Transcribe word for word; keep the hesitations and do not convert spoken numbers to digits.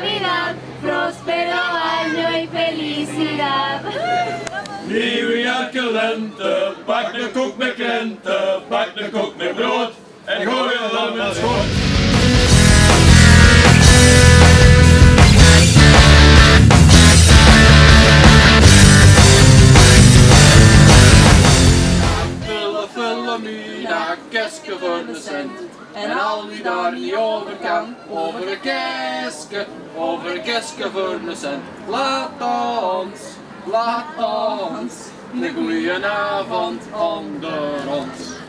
Navidad, prospero año y felicidad. Nieuwjaarke lente, bak de koek met krenten, bak de koek met brood en gooi het dan met schot. Vullen, vullen, mina, keske voor de cent. En al wie daar niet over kan, over een keske, over een keske voor de cent. Laat ons, laat ons, een goeie avond onder ons.